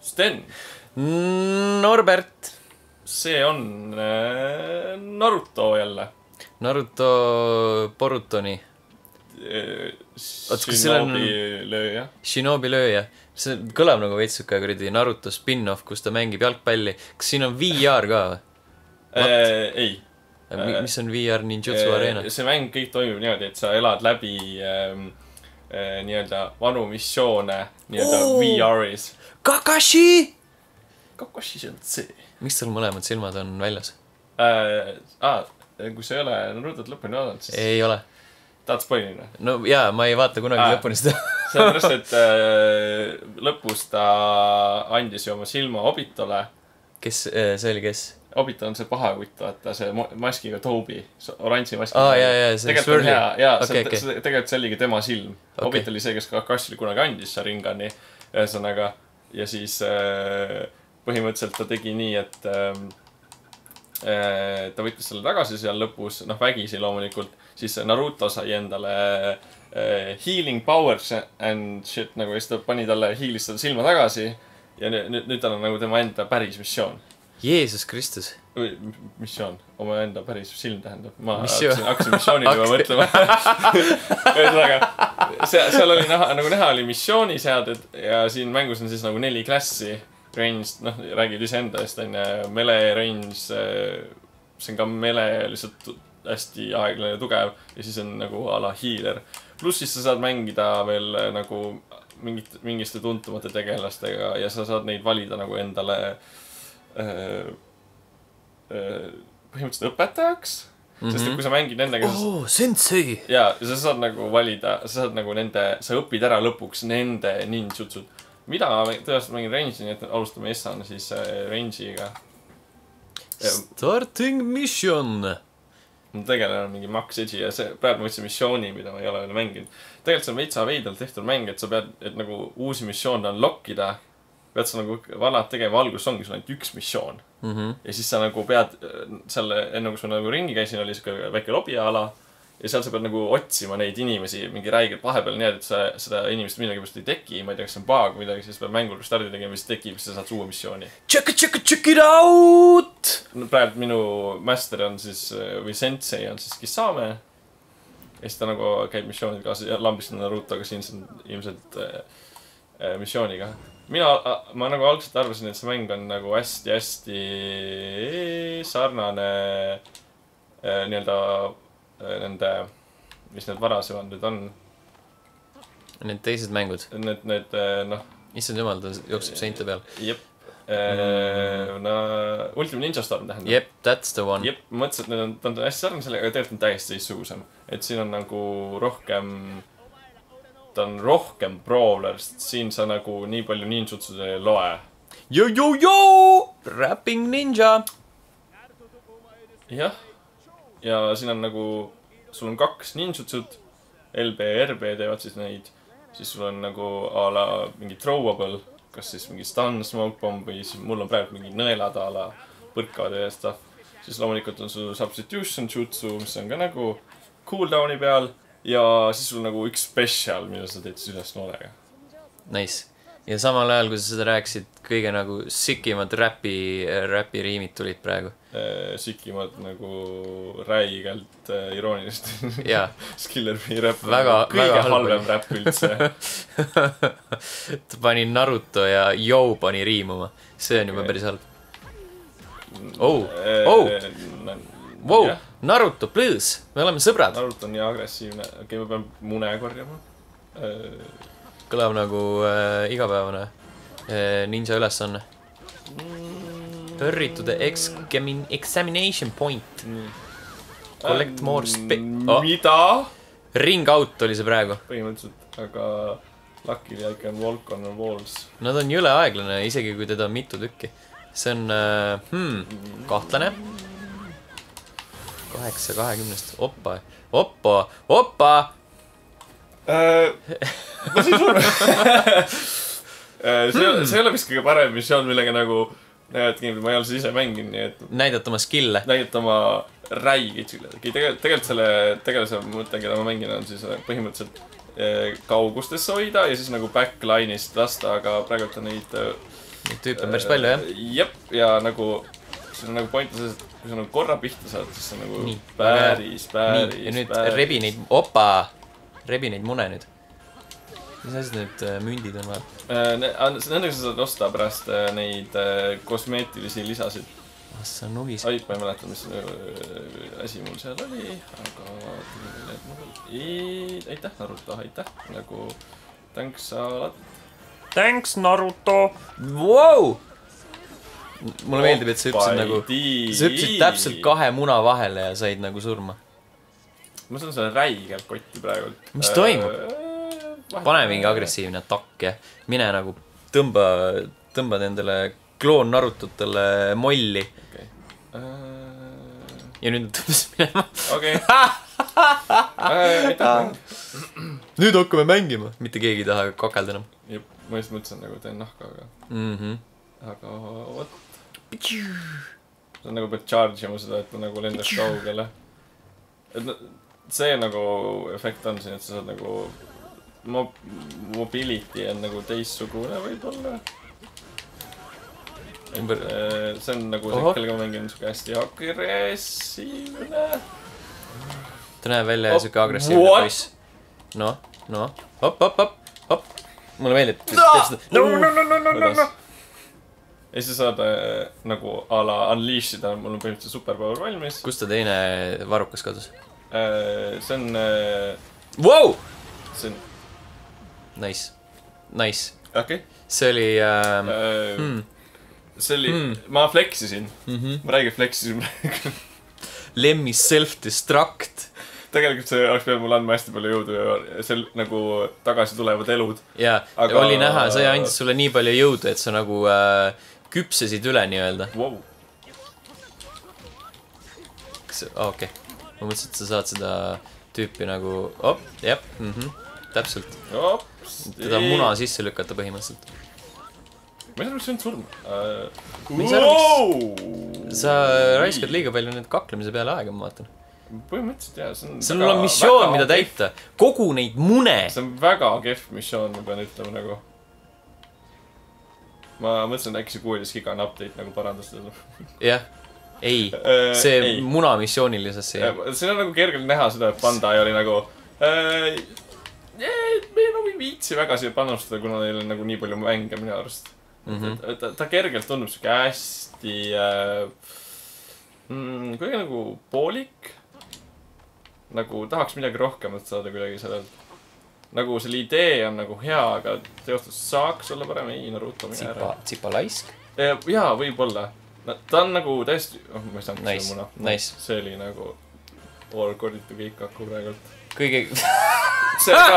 Sten. Norbert. See on Naruto jälle. Naruto Borutoni. Shinobi lööja. Shinobi lööja. See kõlab nagu veitsuka kuradi Naruto spin-off, kus ta mängib jalgpalli. Kas siin on VR ka või? Ei. Mis on VR Ninjutsu Arena? See mäng kõik toimub niimoodi, et sa elad läbi nii-öelda vanu missioone nii-öelda VR-is. Kakashi! Kakashi see on see. Miks tal mõlemad silmad on väljas? Kui sa ei ole Narutot lõpuni vaadanud, siis... Ei ole. Tahad spoilina? No jaa, ma ei vaata kunagi lõpuni seda. Sellepärast, et lõpus ta andis ju oma silma Obitole. Kes, see oli kes? Obito on see pahakutt, vaata, see maskiga Tobi, oranži maskiga. Jaa, see tegelikult on hea, jaa, okay. tegelikult see oligi tema silm. Okay. Obito oli see, kes Kakashile kunagi andis Sharingani, ühesõnaga, ja siis põhimõtteliselt ta tegi nii, et ta võttis selle tagasi seal lõpus, vägisi loomulikult, siis Naruto sai endale healing powers and shit, nagu siis ta pani talle healis seda silma tagasi ja nüüd tal on nagu tema enda päris missioon. Jeesus Kristus. Missioon. Oma enda päris silm tähendab. Ma hakkasin missioonile juba mõtlema. Seal oli näha oli missiooniseaded ja siin mängus on siis nagu 4 klassi. Range, räägid ise enda eest, melee range, see on ka melee lihtsalt hästi aeglane ja tugev ja siis on nagu a la healer. Pluss siis sa saad mängida veel nagu mingiste tuntumate tegelastega ja sa saad neid valida nagu endale põhimõtteliselt õpetajaks, sest et kui sa mängid nendega sensei! Ja sa saad nagu valida, sa saad nagu sa õpid ära lõpuks nende ninjutsud. Mida tõenäoliselt mängin range'i, nii et alustame Essana siis range'iga. Starting mission! Mul tegelane on mingi Max Edgy ja see praegu ma võtsin missiooni, mida ma ei ole veel mänginud. Tegelikult see on veitsa veidalt tehtud mäng, et sa pead, et nagu uusi missioone unlockida, pead sa nagu vanad tegema alguses ongi sul ainult üks missioon. Ja siis sa nagu pead selle, enne kui sul nagu ringi käisin, oli siuke väike lobiala ja seal sa pead nagu otsima neid inimesi mingi räigelt vahepeal nii, et seda inimest midagi pärast ei teki, ma ei tea, kas see on bug või midagi, siis pead mängul stardi tegema, siis tekib, siis sa saad uue missiooni. Check it out! Praegu minu master on siis, või sensei on siis Kisame. Ja siis ta nagu käib missioonid kaasa ja lambist Narutoga siin ilmselt missiooniga. Ma nagu algselt arvasin, et see mäng on nagu hästi sarnane nii-öelda nende, mis need varasemad nüüd on. Need teised mängud. Need Issand jumal, ta jookseb seinte peal. Jep. Ultimate Ninja Storm tähendab. Jep, that's the one. Jep, mõtlesin, et ta on hästi sarnane sellega, aga tegelikult on täiesti teistsugusem. Et siin on nagu rohkem, ta on rohkem brawlerst. Siin sa nagu nii palju ninjutsud ei loe. Yo! Rapping ninja! Jah. Ja siin on nagu, sul on 2 ninjutsud, LB ja RB teevad siis neid, siis sul on nagu a la mingi throwable, kas siis mingi stun, smoke bomb või siis mul on praegu mingi nõelad a la põrkavad ja stuff. Siis loomulikult on sul substitution jutsu, mis on ka nagu cooldowni peal ja siis sul nagu üks special, mida sa teed siis üles noolega. Nice. Ja samal ajal, kui sa seda rääkisid, kõige nagu sikimad räpi riimid tulid praegu. Sikimad nagu räigelt iroonilist. Jaa. Skiller B räpp. Kõige halvem räpp üldse. Ta pani Naruto ja Jou pani riimuma. See on juba päris halb. Wow, Naruto, please. Me oleme sõbrad. Naruto on nii agressiivne. Okei, ma pean mune korjama. Kõlab nagu igapäevane ninja ülesanne. Hurry to the examination point. Collect more Mida? Ring out oli see praegu. Põhimõtteliselt, aga luckily I can walk on the walls. Nad on jõle aeglane, isegi kui teda on mitu tükki. See on kahtlane. 8-20. Oppa! Ma siis see ei ole vist kõige parem missioon, millega nagu ma ei ole see ise mängin, nii et näidata oma skille. Näidata oma räigid. Tegelikult selle tegelase mõte, keda ma mängin, on siis põhimõtteliselt kaugustesse hoida ja siis nagu backline'ist lasta, aga praegu on neid Neid tüüpe on päris palju, jah? Jep, ja nagu see on nagu point on selles, et kui sa nagu korra pihta saad, siis see on nagu nii, päris ja nüüd rebi neid, rebi neid mune nüüd. Mis asjad need mündid on vaja? Nendega sa saad osta pärast neid kosmeetilisi lisasid. See on nuhis. Ai, ma ei mäleta, mis asi mul seal oli, aga aitäh, Naruto, aitäh, nagu thanks alati. Thanks, Naruto! Wow! Mulle meeldib, et sa ütlesid nagu, sa ütlesid täpselt 2 muna vahele ja said nagu surma. Ma saan selle räigelt kotti praegu. Mis toimub? Pane mingi agressiivne atakk ja mine nagu tõmbad endale kloon Narututele molli. Okay. Ja nüüd tõmbas minema. Okei. Nüüd hakkame mängima. Mitte keegi ei taha kakelda enam. Jep, ma just mõtlesin nagu teen nahka, aga what? See on nagu pead charge ima seda, et ta nagu lendas kaugele. Et see nagu efekt on siin, et sa saad nagu mobility on nagu teissugune võib-olla. See on nagu see, kellega mängin suke hästi agressiivne. Ta näeb välja suke agressiivne poiss. No. Hopp. Mulle meeldib. No. Ja siis saad nagu a la unleashida, mul on põhimõtteliselt superpower valmis. Kus ta teine varukas kadus? See on... Wow! See on... Nice. Okei. See oli... See oli... Ma fleksisin. Ma räägin fleksisin praegu. Lemmi self-destruct. Tegelikult see oleks peal mulle andma hästi palju jõudu ja see nagu tagasi tulevad elud. Jaa, oli näha, see andis sulle nii palju jõudu, et sa nagu küpsesid üle nii-öelda. Wow. Okei. Ma mõtlesin, et sa saad seda tüüpi nagu... täpselt. Teda muna sisse lükata põhimõtteliselt. Ma ei saa nüüd surma. Mis arvaks? Sa raiskad liiga palju nüüd kaklemise peale aega, ma vaatan. Põhimõtteliselt jah, see on... See on missioon, mida täita. Kogu neid mune. See on väga kehv missioon, ma pean ütlema nagu. Ma mõtlesin, et äkki see 16 giga on update nagu parandas seda. Jah. Ei. See muna missioonilisesse. Siin on nagu kergelt näha seda, et Bandai oli nagu... Me ei viitsi väga siia panustada, kuna neil on nagu nii palju mänge minu arust. Ta kergelt tundub siuke hästi... kuidagi nagu poolik. Nagu tahaks midagi rohkemat saada kuidagi sellelt. Nagu selle idee on nagu hea, aga teostus saaks olla parem. Ei, Naruto mine ära. Tsipalaisk? Jaa, võib-olla. Ta on nagu täiesti... ma ei saanud see muna. See oli nagu... All-korditu keikaku praegult. Kõige... See ka...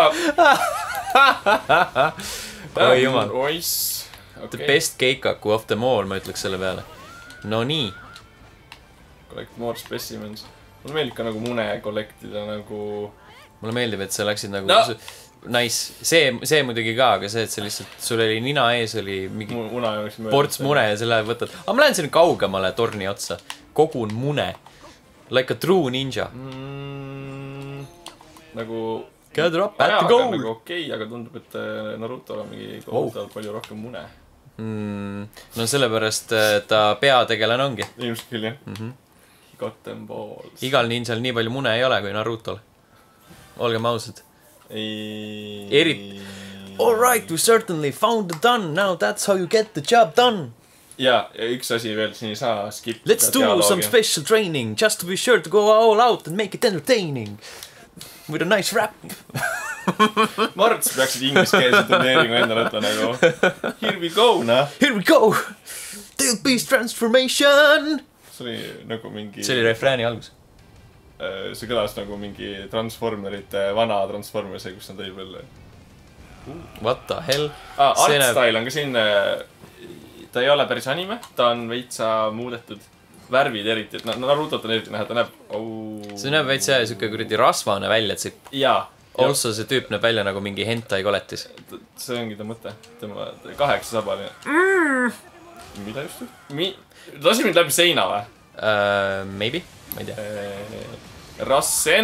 Oi jumal. The best keikaku of them all, ma ütleks selle peale. No nii. Collect more specimens. Mulle meeldib ka nagu mune kollektida nagu... Mulle meeldib, et sa läksid nagu... Nice. See muidugi ka, aga see, et see lihtsalt... Sul oli nina ees, oli mingi... Ports mune ja selle võtad... Aga ma lähen sinna kaugemale torni otsa. Kogun mune. Like a true ninja. Nagu... Gather up at the goal! Nagu okei, aga tundub, et Naruto on mingi kohutavalt palju rohkem mune. No sellepärast ta peategelane ongi. Ilmselt küll, jah. Got them balls. Igal ninjal nii palju mune ei ole kui Narutol. Olgem ausad. Alright, we certainly found the done. Now that's how you get the job done. Ja üks asi veel, siin ei saa skip. Let's do some special training just to be sure to go all out and make it entertaining. With a nice rap. Ma arvan, et sa peaksid ingliskeelse turneeringu endale võtta nagu. Here we go, nah. Here we go. Tail Beast Transformation. See oli nagu mingi... See oli refrääni algus. See kõlas nagu mingi Transformerite, vana Transformerse, kus nad tõid veel... What the hell? Artstyle on ka siin... Ta ei ole päris anime, ta on veitsa muudetud. Värvid eriti, et Narutot on eriti näha, ta näeb... See näeb veits jah, siuke kuradi rasvane välja, et see... Jaa. Also see tüüp näeb välja nagu mingi hentai koletis. See ongi ta mõte. Tema 8 sabaline. Mida just? Lasi mind läbi seina või? Maybe, ma ei tea.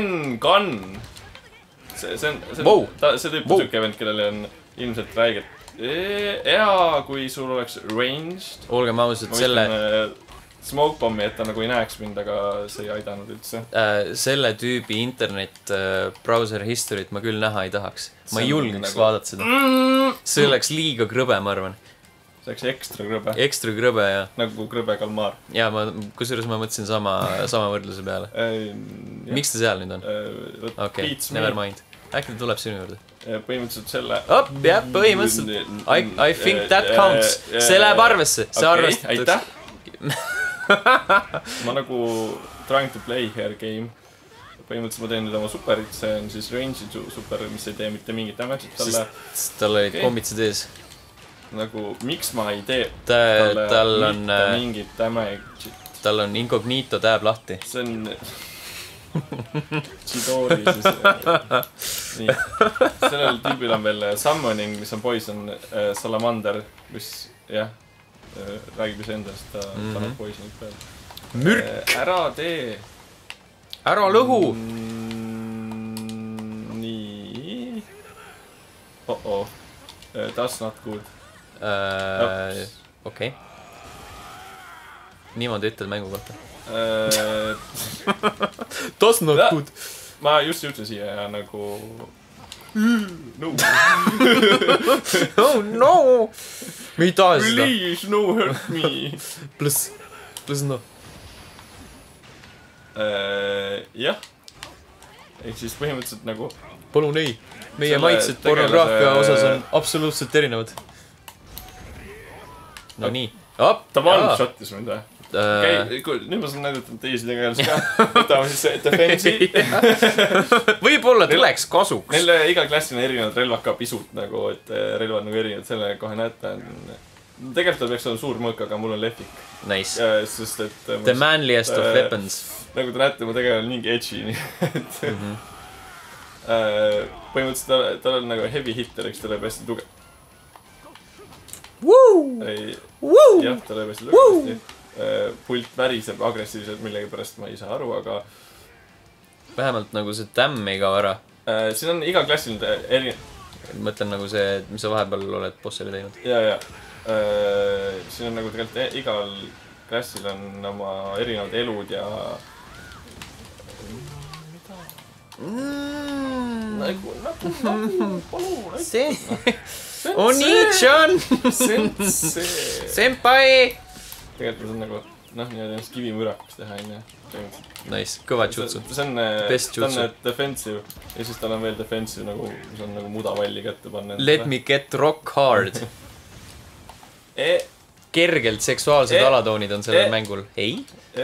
Rasengan. See tüüp on siuke event, kellel on ilmselt räigelt ja kui sul oleks ranged. Olgem ausad, selle... Smoke bombi, et ta nagu ei näeks mind, aga see ei aidanud üldse. Selle tüübi internet browser history't ma küll näha ei tahaks. Ma ei julgeks vaadata seda. See oleks liiga krõbe, ma arvan. See oleks ekstra krõbe. Ekstra krõbe, jah. Nagu krõbe kalmaar. Ja kusjuures ma mõtlesin sama võrdluse peale. Miks ta seal nüüd on? Okei, never mind. Äkki ta tuleb sinu juurde? Põhimõtteliselt selle... jah, põhimõtteliselt. I think that counts. See läheb arvesse. See arvestatakse. Aitäh. Ma nagu trying to play here game. Põhimõtteliselt ma teen nüüd oma superit, see on siis range'i super, mis ei tee mitte mingit damage'it talle. Tal olid kombitsed ees. Nagu, miks ma ei tee tal on mingit damage'it? Tal on incognito tab lahti. See on... Chidori siis. Nii. Sellel tüübil on veel summoning, mis on poison salamander, mis, jah, räägib ise endast, ta paneb poisonit peale. Mürk! Ära tee! Ära lõhu! Nii. That's not good. Okei. Niimoodi ütled mängu kohta. That's not good. Ma just jõudsin siia ja nagu... No. Oh no! Me ei taha seda. Please, no hurt me. Plus no. Jah. Ehk siis põhimõtteliselt nagu... Palun ei. Meie maitsed pornograafia osas on absoluutselt erinevad. No nii. Ta one-shotis mind või? Nüüd ma saan näidata teisi tegelasi ka. Võtame siis defensi. Võib-olla tuleks kasuks. Neile iga klassil on erinevad relvad ka pisut nagu, et relvad nagu erinevad. Selle kohe näete. Tegelikult peaks olema suur mõõk, aga mul on lehvik. Nice. Sest et... The manliest of weapons. Nagu te näete, ma tegelen mingi edgy. Põhimõtteliselt tal on nagu heavy hitter, eks ta lööb hästi tuge. Jah, ta lööb hästi tugevasti. Pult väriseb agressiivselt millegi pärast, ma ei saa aru, aga... Vähemalt nagu see tämm ei kao ära. Siin on iga klassil Mõtlen nagu see, mis sa vahepeal oled bossile teinud. Ja. Siin on nagu tegelikult igal klassil on oma erinevad elud ja... Nagu, palun, Oni-chan! Senpai! Tegelikult on nagu, nii-öelda ennast kivimürakaks teha, Nice, kõva jutsu. See on defensive ja siis tal on veel defensive, nagu, mis on nagu mudavalli kätte panna. Let me get rock hard. Kergelt seksuaalsed alatoonid on sellel mängul. Ei?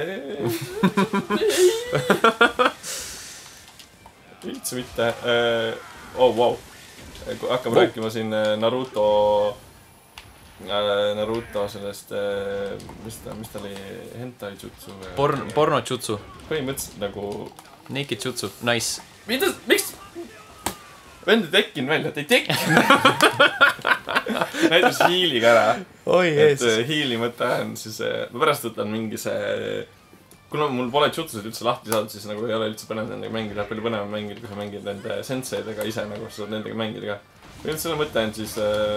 Üldse mitte. Wow. Hakkame rääkima siin Naruto sellest, mis ta oli, hentai jutsu? Porno jutsu. Põhimõtteliselt nagu... Naked jutsu, nice. Miks? Vend ei tekkinud välja, et ei tekkinud. Näitas hiiliga ära. Oi, et hiili mõte on siis... Ma pärast võtan mingi see... Kuna mul pole jutsusid üldse lahti saadud, siis nagu ei ole üldse põnev nendega mängida. Palju põnev mängida, kui sa mängid nende senseidega ise, nagu sa saad nendega mängida ka. Või üldse selle mõte on siis...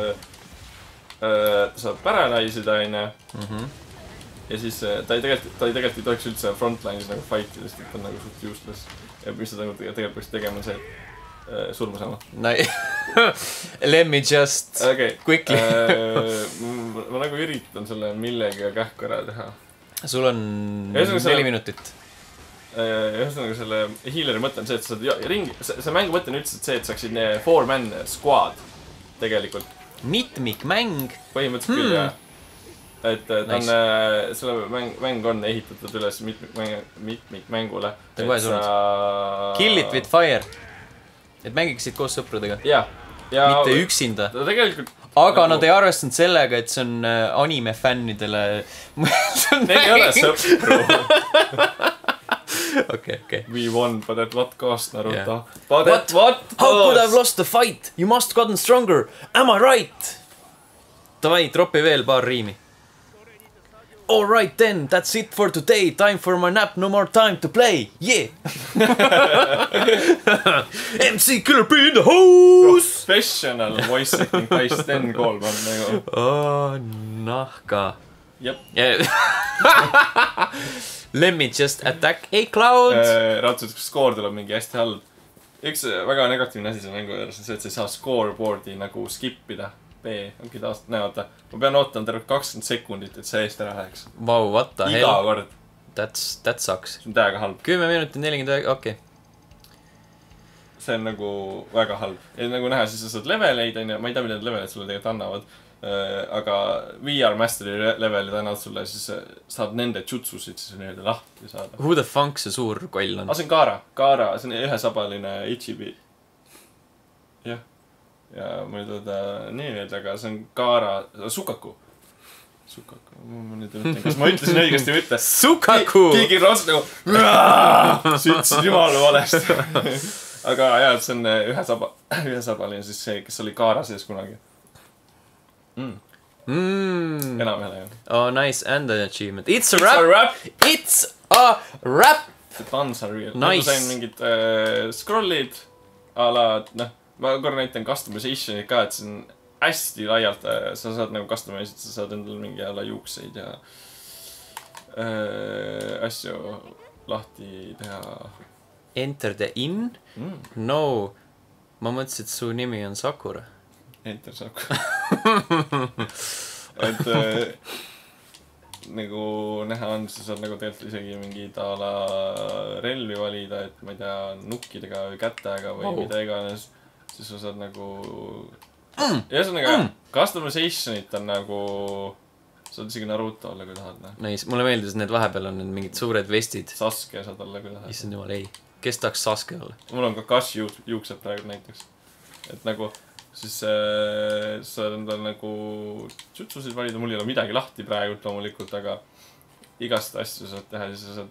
ta saab paralyse'ida, aine. Ja siis ta ei tegelikult ei tohiks üldse frontline'is nagu fight'i, sest ta on nagu suht useless. Ja mis ta tegelikult peaks tegema on see, et surma saama. Let me just quickly. Ma nagu üritan selle millega kähku ära teha. Sul on 4 minutit. Ühesõnaga selle healeri mõte on see, et sa saad ringi... See mängu mõte on üldse see, et saaksid 4-man squad tegelikult. Mitmikmäng. Põhimõtteliselt küll, jah. Et ta on... Selle mäng on ehitatud üles mitmikmängule. Ta on kohe surnud. Kill it with fire. Et mängiksid koos sõpradega. Jah. Mitte üksinda. Tegelikult... Aga nad ei arvestanud sellega, et see on anime fännidele... Neil ei ole sõpru. Okay. We won, but at what cost, Naruto? But at what cost? How could I have lost the fight? You must gotten stronger. Am I right? Davai, tropi veel paar riimi. Alright then, that's it for today. Time for my nap, no more time to play. Yeah. MC Killer B in the house. Professional voice acting Dice 10 kolm on nagu. Oh, nahka. Jep. Let me just attack a cloud. Raudselt, kui skoor tuleb mingi hästi halb. Üks väga negatiivne asi selle mängu juures on see, et sa ei saa scoreboardi nagu skipida. B ongi taas, näe, ma pean ootama terve 20 sekundit, et see eest ära läheks. Wow, what the hell? Iga kord. That sucks. See on täiega halb. 10 minutit 49, okei. See on nagu väga halb. Ja nagu näha, siis sa saad leveleid, ma ei tea, mida need leveleid sulle tegelikult annavad. Aga VR Mastery levelid annavad sulle, siis saad nende jutsusid siis nii-öelda lahti saada. Who the funk see suur koll on? See on Kaara, see on ühesabaline Ichibi. Jah. Ja ma ei tea nii öelda, aga see on Kaara, Sukaku, ma nüüd ütlen, kas ma ütlesin õigesti või ütle? Sukaku! Keegi rost nagu sütsid jumala valesti. Aga jah, see on ühesabaline siis see, kes oli Kaara sees kunagi. Enam jälle ju. Oh, nice, and an achievement. It's a rap! It's a rap! The puns are real. Nice. Nagu sain mingid scrollid ala, noh, ma korra näitan customization'id ka, et see on hästi laialt, sa saad nagu customize, sa saad endale mingi ala juukseid ja asju lahti teha. Enter the in? No, ma mõtlesin, et su nimi on Sakura. Enter Sakura. Et nagu näha on, sa saad nagu tegelikult isegi mingid ala relvi valida, et ma ei tea, nukkidega või kätega või mida iganes. Siis sa saad nagu ühesõnaga customization'it on nagu saad isegi Naruto olla, kui tahad. Nice, mulle meeldis, need vahepeal on need mingid suured vestid. Sasuke saad olla, kui tahad. Issand jumal, ei. Kes tahaks Sasuke olla? Mul on Kakashi juuksed praegu näiteks. Et nagu siis saad endal nagu jutsusid valida, mul ei ole midagi lahti praegu loomulikult, aga igast asju saad teha, siis sa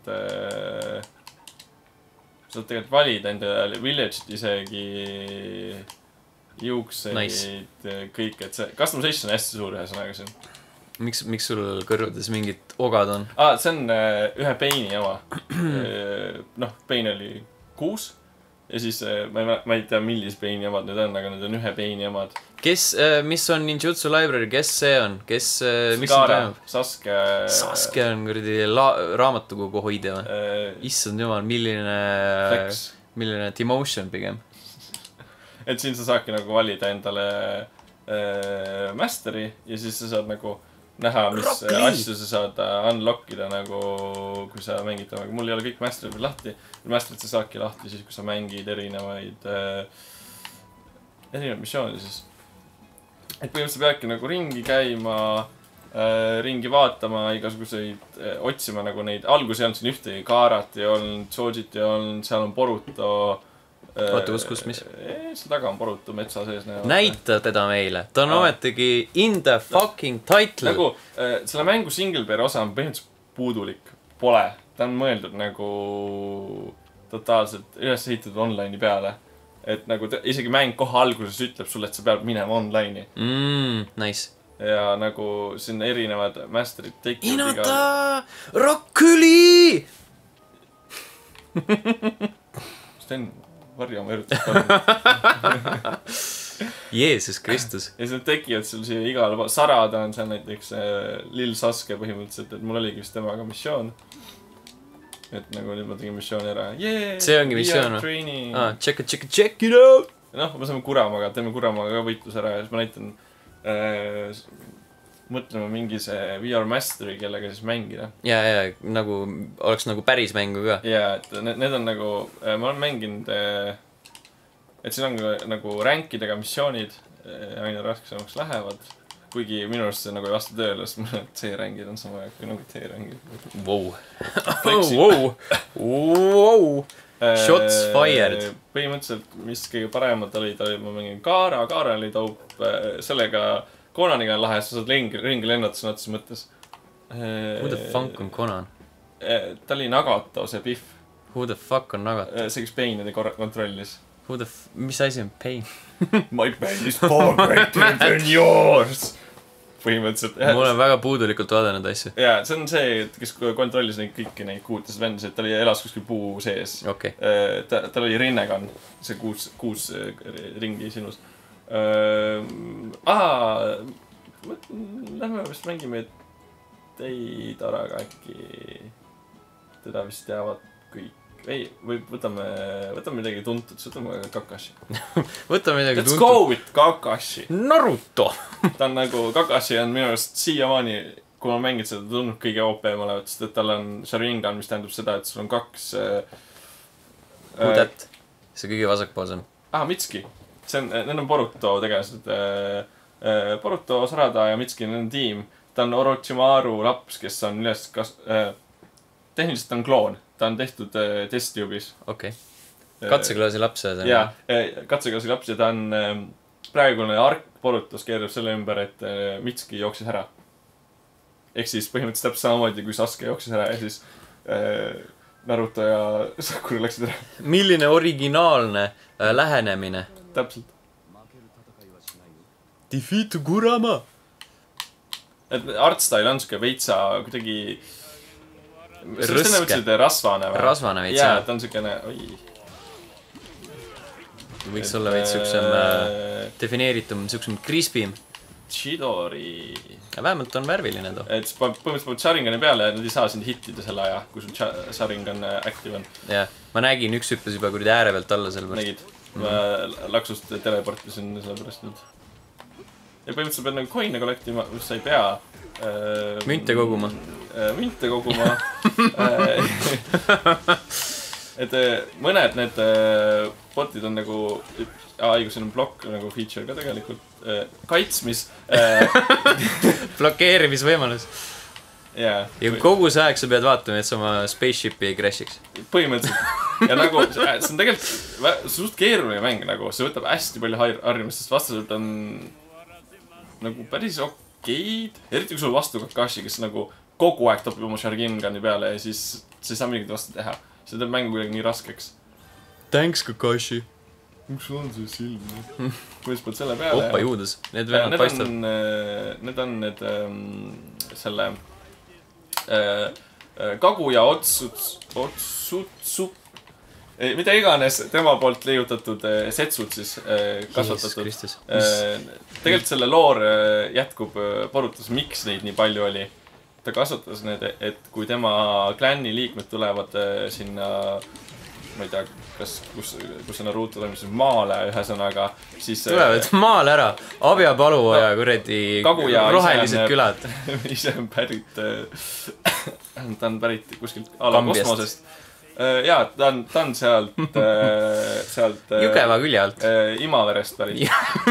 saad tegelikult valida enda village'it isegi juukseid, nice. Kõik, et see customization on hästi suur ühesõnaga siin. Miks sul kõrvudes mingid ogad on? See on ühe Paini jama. Noh, Pain oli 6 ja siis ma ei tea, millis Paini jamad need on, aga need on ühe Paini jamad. Mis on Ninjutsu Library? Kes see on? Mis Kaara, Sasuke. Sasuke on kuradi raamatukogu hoidja või? Issand jumal, milline demotion pigem. Et siin sa saadki nagu valida endale mastery ja siis sa saad nagu näha, mis asju sa saad unlockida nagu, kui sa mängid. Mul ei ole kõik masterid veel lahti. Masterid sa saadki lahti siis, kui sa mängid erinevaid missioonid siis. Et põhimõtteliselt peadki nagu ringi käima, ringi vaatama, igasuguseid otsima nagu neid. Algus ei olnud siin ühtegi Kaarat ei olnud, Chojit ei olnud, seal on Boruto. Oota, kus, mis? See taga on Boruto metsa sees. Näita teda meile. Ta on ometegi in the fucking title. Nagu selle mängu singleplayer osa on põhimõtteliselt puudulik. Pole. Ta on mõeldud nagu totaalselt üles ehitatud online'i peale. Et nagu isegi mäng koha alguses ütleb sulle, et sa pead minema online'i. Nice. Ja nagu siin erinevad masterid tekivad. Inata! Rokküli! Sten, varja oma erutus. Jeesus Kristus. Ja siis need tekivad sul siia igal Sarada on seal näiteks Lil Sasuke põhimõtteliselt, et mul oligi vist temaga missioon. Et nagu nüüd ma tegin missiooni ära. See ongi missioon või? Check it out! Noh, me saame Kuramaga, teeme Kuramaga ka võitlus ära ja siis ma näitan mõtleme mingi see VR Mastery, kellega siis mängida. Ja, nagu oleks nagu päris mängu ka. Ja, et need on nagu, ma olen mänginud, et siin on nagu rankidega missioonid aina raskesemaks lähevad. Kuigi minu arust see nagu ei vasta tööle, sest mõned C-rängid on sama kui nagu T-rängid. Wow. Wow. Shots fired. Põhimõtteliselt, mis kõige paremad olid, ma mängin Kaara oli taup, sellega Konaniga on lahe, sa saad ringi lennata sõna otseses mõttes. Who the fuck on Konan? Ta oli Nagato, see Biff. Who the fuck on Nagato? See, kes Painide kontrollis. Mis asi on Pain? My pain is far greater than yours. põhimõtteliselt. Ma olen väga puudulikult vaadanud asju. Jaa, see on see, kes kontrollis neid kõiki neid kuutasid vendasid, ta oli elas kuskil puu sees. Okay. Tal oli Rinnegan, see kuus ringi sinus. Lähme vist mängime Teidaraga äkki. Teda vist teavad kõik. Ei, või võtame midagi tuntud, võtame Kakashi. Võtame midagi tuntud. Let's go with Kakashi. Naruto! Ta on nagu, Kakashi on minu arust siiamaani, kui ma mängid seda, tundnud kõige OP olevat, sest et tal on Sharingan, mis tähendab seda, et sul on 2 Kudet. See kõige vasakpoolsem. Mitsuki. Need on Boruto tegelased. Boruto, Sarada ja Mitsuki, need on tiim. Ta on Orochimaru laps, kes on üles tehniliselt on kloon. Ta on tehtud test-tube'is. Okei. Katseklaasi laps. Jaa, katseklaasi laps ja ta on praegune ark Borutos keerab selle ümber, et Mitsuki jooksis ära. Ehk siis põhimõtteliselt täpselt samamoodi, kui Sasuke jooksis ära ja siis Naruto ja Sakura läksid ära. Milline originaalne lähenemine? Täpselt. Defeat Kurama! Et artstyle on siuke veitsa kuidagi Rõske. Rasvane või? Rasvane veits, jah. Jaa, ta on siukene, võiks olla veits siuksem defineeritum, siuksem crispim. Chidori. Vähemalt on värviline too. Et põhimõtteliselt paned Sharingani peale ja nad ei saa sind hittida selle aja, kui sul Sharingan active on. Jah, ma nägin üks hüppes juba kuridi ääre pealt alla selle pärast. Nägid? Ma laksust teleportisin selle pärast nüüd. Ja põhimõtteliselt pead nagu coin'e kollektima, mis sa ei pea. Münte koguma. Münte koguma. Et mõned need botid on nagu, siin on blokk nagu feature ka tegelikult. Kaitsmis. Blokeerimisvõimalus. Yeah. Ja kogu see aeg sa pead vaatama, et sa oma spaceshipi ei crashiks. Põhimõtteliselt. Ja nagu, see on tegelikult suht keeruline mäng nagu. See võtab hästi palju harjumist, sest vastaselt on nagu päris okeid. Eriti kui sul vastu Kakashi, kes nagu kogu aeg topib oma Sharingani peale ja siis sa ei saa midagi vastu teha. See teeb mängu kuidagi nii raskeks. Thanks, Kakashi. Miks sul on see silm? Kuidas pead selle peale? Oppa juudas. Need vennad paistab. Need on need selle Kaguya Otsutsu mida iganes tema poolt leiutatud setsud siis kasvatatud. Tegelikult selle loor jätkub Borutos, miks neid nii palju oli. Ta kasvatas need, et kui tema klanni liikmed tulevad sinna, ma ei tea, kus see Naruto toimis maale ühesõnaga, siis tulevad maale ära, Abjapalu ja kuredi rohelised külad. Ise on pärit ta on pärit kuskilt ala kosmosest. Jaa, ta on sealt Jõgeva külje alt. Imaverest pärit.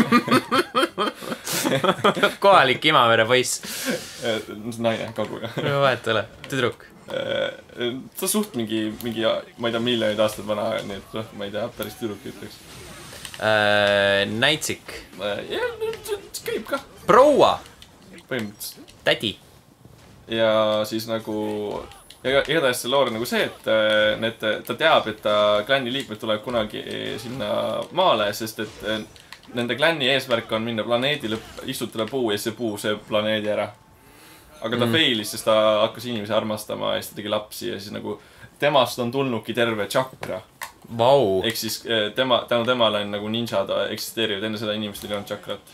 Kohalik Imavere poiss. Naine, Kaguya. Vahet ole, tüdruk. Ta suht mingi, ma ei tea, miljonid aastad vana, nii et ma ei tea, päris tüdruk ütleks. Näitsik. Käib ka. Proua. Põhimõtteliselt. Tädi. Ja siis nagu igatahes see loor on nagu see, et ta teab, et ta klanni liikmed tuleb kunagi sinna maale, sest et nende klanni eesmärk on minna planeedile, istutada puu ja see puu sööb planeedi ära. Aga ta failis, sest ta hakkas inimesi armastama ja siis ta tegi lapsi ja siis nagu temast on tulnudki terve chakra. Vau. Ehk siis tänu temale on nagu ninjad eksisteerivad, enne seda inimestel ei olnud chakrat.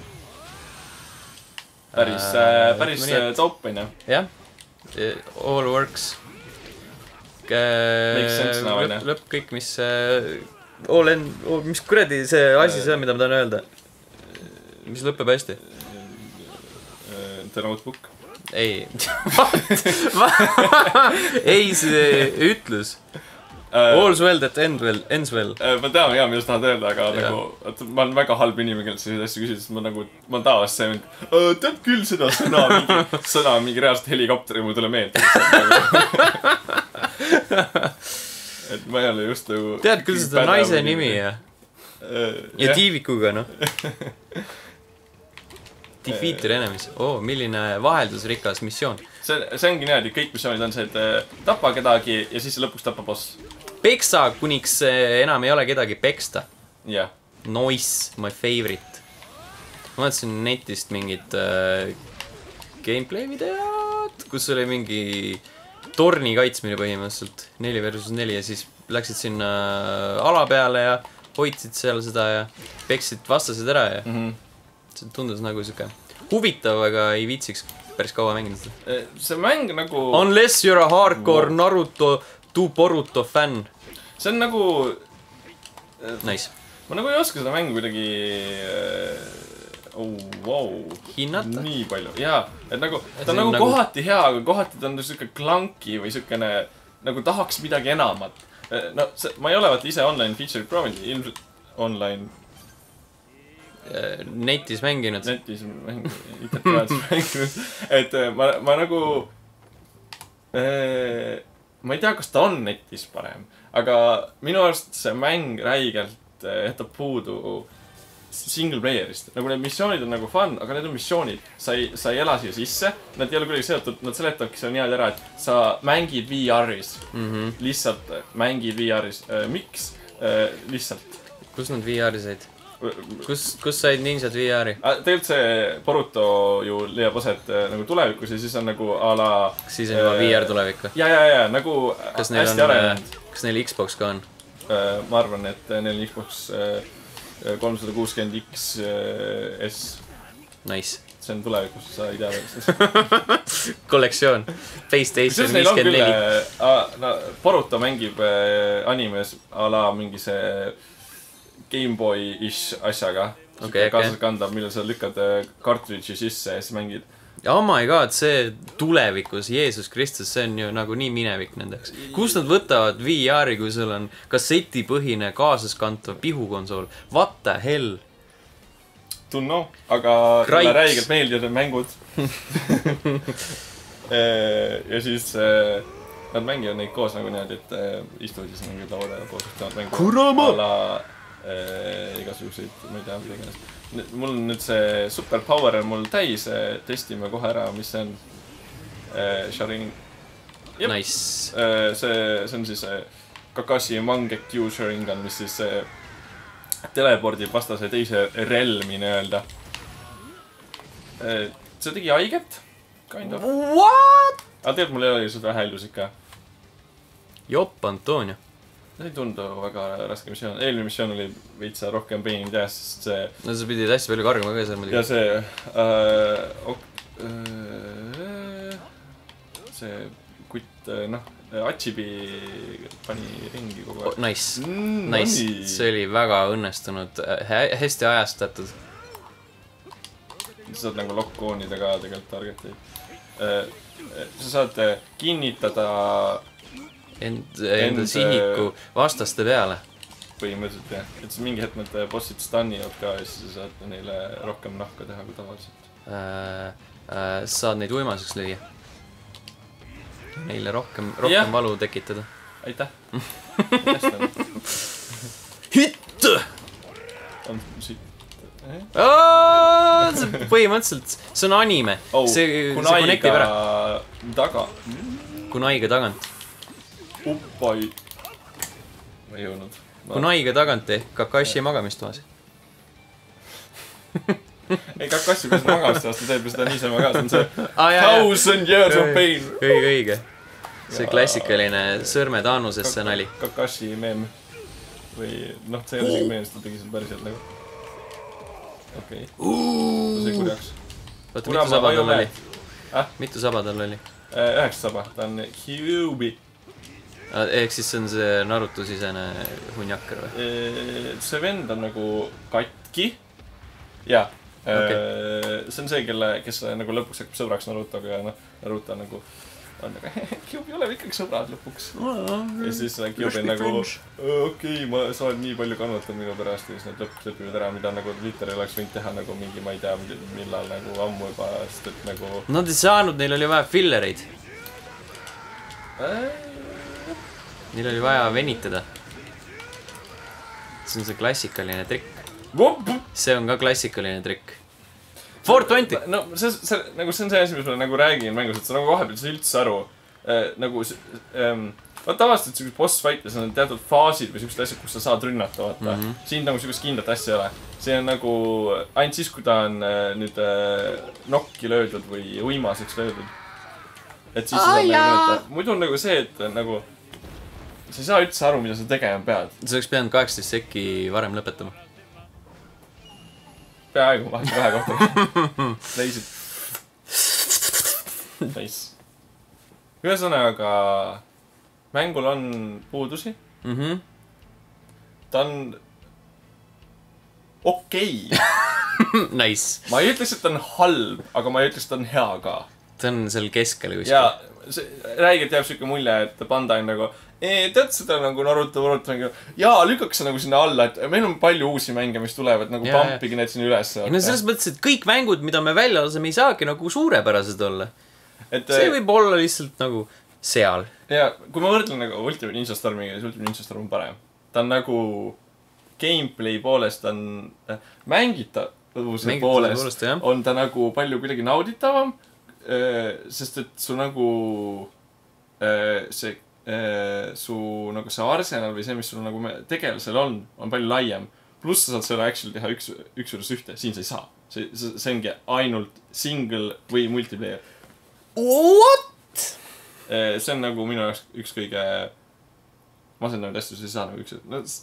Päris toppine. Jah. All works. Lõpp kõik, mis mis kuradi see asi see on, mida ma tahan öelda. Mis lõpeb hästi? The Notebook. Ei. Ei, see ütlus. All's well that ends well. Ma tean hea, millest tahad öelda, aga nagu, ma olen väga halb inimene, kellelt selliseid asju küsida, sest ma taas see tead küll seda sõna mingi reaalselt helikopteri mul tule meelde. Et ma ei ole just nagu... Tead küll seda naise nimi ja tiivikuga, noh. Defeater enemies. Milline vaheldusrikas missioon. See ongi niimoodi, kõik missioonid on see, et tapa kedagi ja siis lõpuks tapa boss. Peksa, kuniks enam ei ole kedagi peksta. Jah. Nice, my favorite. ma vaatasin netist mingit gameplay videot, kus oli mingi torni kaitsmine põhimõtteliselt 4 versus 4 ja siis läksid sinna ala peale ja hoidsid seal seda ja peksid vastased ära ja see tundus nagu siuke huvitav, aga ei viitsiks päris kaua mängida seda. See mäng nagu... Unless you're a hardcore Naruto Boruto fänn. See on nagu... Nice. Ma nagu ei oska seda mängu kuidagi... hinnata? Nii palju. Jaa, et nagu... Ta on nagu kohati hea, aga kohati ta on siuke klanki või siukene... Nagu tahaks midagi enamat. No, ma ei ole vaata ise online feature'id proovinud. Ilmselt online... Netis mänginud. Netis mänginud. Et ma nagu... Ma ei tea, kas ta on netis parem. Aga minu arust see mäng räigelt jätab puudu single player'ist. Nagu need missioonid on nagu fun, aga need on missioonid. Sa ei ela siia sisse. Nad ei ole kuidagi seotud. Nad seletavadki seal niimoodi ära, et sa mängid VR-is. Lihtsalt mängid VR-is. Miks? Lihtsalt. Kus nad VR-i said? Kus said ninjad VR-i? Tegelikult see Boruto ju leiab aset nagu tulevikus ja siis on nagu a la... Siis on juba VR tulevik või? Ja, nagu hästi arenenud. Kas neil Xbox ka on? Ma arvan, et neil on Xbox 360X S. Nice. See on tulevikus, sa ei tea veel. Kollektsioon. PlayStation 54. Boruto mängib animes a la mingi see Gameboy-ish asjaga. Kaasas kandab, millal sa lükkad cartridge'i sisse ja siis mängid. Oh my god, see tulevikus, Jeesus Kristus, see on ju nagu nii minevik nendeks. Kust nad võtavad VR-i, kui sul on kassetipõhine kaasaskantav pihukonsool? What the hell? Tunno, aga mulle räigelt meeldivad need mängud. Ja siis nad mängivad neid koos nagu niimoodi, et istuvad siis mingid lauda ja koos ühtavad mängu. Kurama! Igasuguseid, ma ei tea, mida iganes. Mul on nüüd see superpower on mul täis, testime kohe ära, mis see on. Sharing. Nice. See on siis Kakashi Mangekyu Sharingan, mis siis telepordib vastase teise relmi nii-öelda. See tegi haiget. Kind of. What? Aga tegelikult mul ei ole lihtsalt vähe hälus ikka. Jopp, Antonio. See ei tundu väga raske missioon. Eelmine missioon oli veitsa rohkem peenid jääs, sest see... No sa pidid hästi palju kargama ka seal muidugi. Ja see kutt, Achibi pani ringi kogu aeg. Nice. Nice. See oli väga õnnestunud. Hästi ajastatud. Sa saad nagu lock-onida ka tegelikult targeteid. Sa saad kinnitada... Enda sihiku vastaste peale. Põhimõtteliselt jah. Et siis mingi hetk nad bossid stunnivad ka ja siis saad neile rohkem nahka teha kui tavaliselt. Saad neid uimaseks lüüa. Neile rohkem valu tekitada. Aitäh. Hitt! On siit. Põhimõtteliselt, see on anime. See connectib ära. Taga. Kunaiga tagant. Uppai. Ma ei jõudnud. Kunaiga tagant Kakashi magamistoas. Ei, Kakashi peas magamistoas, ta teeb seda niisama ka. See on see 1000 years of pain. Õige. See klassikaline sõrmed aanusesse nali. Kakashi meem. Või, see ei ole meem, sest ta tegi seda päriselt nagu. Okei. Ta sai kurjaks. Oota, mitu saba tal oli? Mitu saba tal oli? 9 saba. Ta on Kyuubi. Ehk siis see on see Naruto-sisene hunjakker või? See vend on nagu katki. Jaa. See on see, kes nagu lõpuks hakkab sõbraks Narutoga ja Naruto nagu on nagu Kyuubi oleme ikkagi sõbrad lõpuks. Ja siis Kyuubi nagu okei, sa oled nii palju kannatanud minu pärast ja siis nad lõpivad ära, mida nagu Twitteri oleks võinud teha nagu mingi, ma ei tea, millal nagu ammu juba, sest et nagu... Nad ei saanud, neil oli vaja fillereid. Neil oli vaja venitada. See on see klassikaline trikk. See on ka klassikaline trikk. 420! No see on see asi, mis ma nagu räägin mängus, et sa nagu vahepeal sa üldse aru. Nagu tavaliselt siuksed boss fight'is on teatud faasid või siuksed asjad, kus sa saad rünnata, vaata. Siin nagu siukest kindlat asja ei ole. See on nagu ainult siis, kui ta on nüüd nokki löödud või uimaseks löödud. Et siis sa nagu rünnata. Muidu on nagu see, et nagu sa ei saa üldse aru, mida sa tegema pead. Sa oleks pidanud 18 sekki varem lõpetama. Peaaegu, vahet kahe kohta. Leisid. Nice. Ühesõnaga, mängul on puudusi. Ta on okei. Nice. Ma ei ütleks, et ta on halb, aga ma ei ütleks, et ta on hea ka. Ta on seal keskel kuskil. Ja räägelt jääb siuke mulje, et Bandai on nagu tead seda nagu Naruto mängu. Jaa, lükkaks see nagu sinna alla, et meil on palju uusi mänge, mis tulevad nagu pumpigi need sinna üles. No selles mõttes, et kõik mängud, mida me välja laseme, ei saagi nagu suurepärased olla. See võib olla lihtsalt nagu seal. Ja kui ma võrdlen nagu Ultimate Ninja Stormiga, siis Ultimate Ninja Storm on parem. Ta on nagu gameplay poolest on mängitavuse poolest on ta nagu palju kuidagi nauditavam. Sest et su nagu su nagu see arsenal või see, mis sul nagu tegelasel on palju laiem. Pluss sa saad selle actually teha üks juures ühte. Siin sa ei saa. See ongi ainult single või multiplayer. What? See on nagu minu jaoks üks kõige masendavaid asju, sa ei saa nagu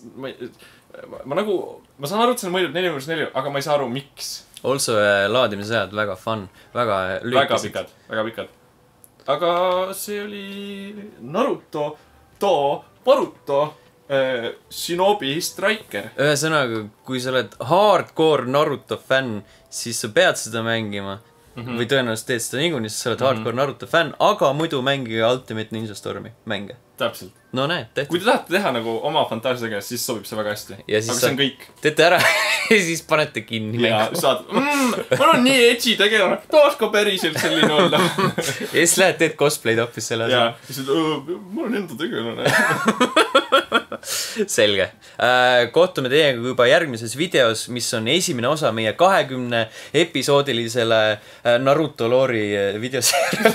ma saan aru, et see mõjub 4x4, aga ma ei saa aru, miks. Also laadimise ajad väga fun, väga lühikesed. Väga pikad. Aga see oli Naruto, Boruto, Shinobi Striker. Ühesõnaga, kui sa oled hardcore Naruto fänn, siis sa pead seda mängima. Või tõenäoliselt teed seda niikuinii, sest sa oled hardcore Naruto fänn, aga muidu mängige Ultimate Ninja Stormi mänge. Täpselt. No näed, tehtud. Kui te tahate teha nagu oma fantaasiategevust, siis sobib see väga hästi. Aga see on kõik. Teete ära ja siis panete kinni mängu. Ja saad, ma olen nii edgy tegelane, tahaks ka päriselt selline olla. Ja siis lähed, teed cosplay'd hoopis selle asja. Ja, siis ma olen enda tegelane. Selge. Kohtume teiega juba järgmises videos, mis on esimene osa meie 20 episoodilisele Naruto loori videoseeriale.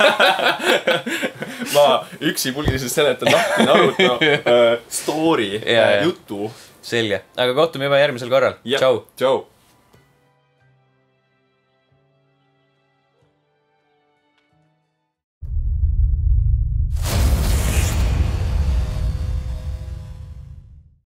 Ma üksi pulgises seletan lahti Naruto story jutu. Selge. Aga kohtume juba järgmisel korral. Tšau. Tšau.